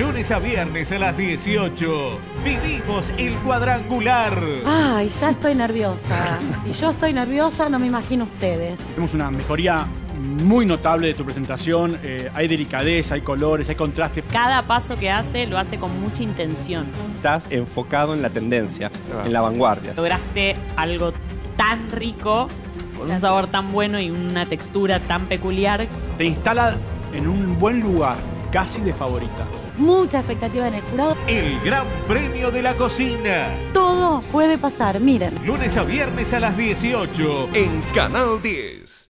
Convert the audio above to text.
Lunes a viernes a las 18. Vivimos el cuadrangular. Ay, ya estoy nerviosa. Si yo estoy nerviosa, no me imagino ustedes. Tenemos una mejoría muy notable de tu presentación. Hay delicadeza, hay colores, hay contrastes. Cada paso que hace lo hace con mucha intención. Estás enfocado en la tendencia, en la vanguardia. Lograste algo tan rico, con un sabor tan bueno y una textura tan peculiar. Te instala en un buen lugar, casi de favorita. Mucha expectativa en el jurado. El Gran Premio de la Cocina. Todo puede pasar, miren. Lunes a viernes a las 18 En Canal 10.